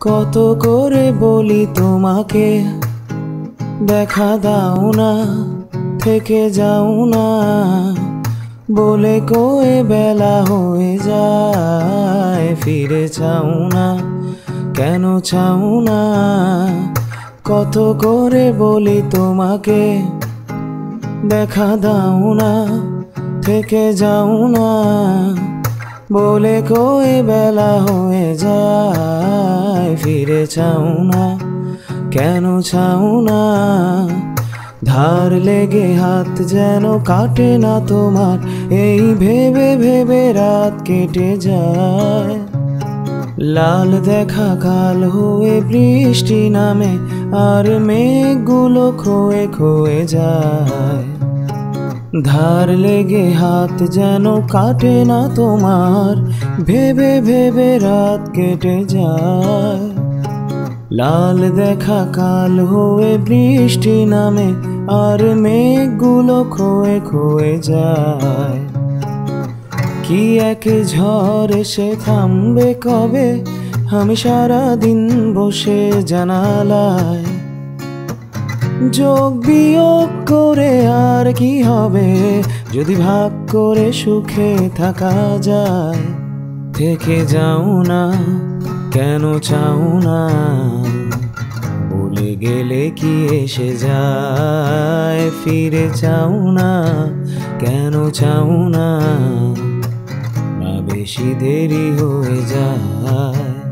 কত করে বলি তোমাকে দেখা দাও না, থেকে যাও না, বলে কয়ে বেলা হয়ে যায়। ফিরে চাও না, কেন চাও না? কত করে বলি তোমাকে দেখা দাও না, থেকে যাও না, বলে কয়ে বেলা হয়ে যায়। ফিরে চাও না, কেন চাও না? ধার লেগে হাত যেন কাটে না তোমার, এই ভেবে ভেবে রাত কেটে যায়। লাল দেখা কাল হয়ে বৃষ্টি নামে, আর মেঘগুলো খোয়ে খোয়ে যায়। ধার লেগে হাত যেন কাটে না তোমার, ভেবে ভেবে রাত কেটে যায়। লাল দেখা কাল হয়ে বৃষ্টি নামে, আর মেঘগুলো খোয়ে খোয়ে যায়। কি এক ঝড় এসে থামবে কবে, আমি সারাদিন বসে জানালায়। যোগ বিয়োগ করে আর কি হবে, যদি ভাগ করে সুখে থাকা যায়। থেকে যাও না, কেন চাও না? বলে গেলে কি এসে যায়। ফিরে চাও না, কেন চাও না? বেশি দেরি হয়ে যায়।